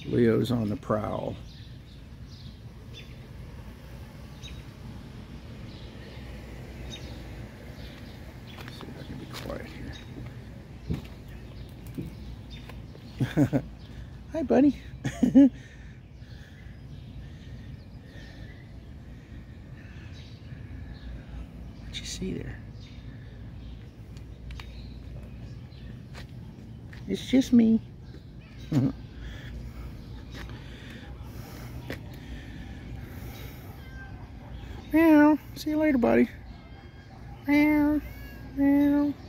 Leo's on the prowl. Let's see if I can be quiet here. Hi, buddy. What you see there? It's just me. Meow. See you later, buddy. Meow. Meow.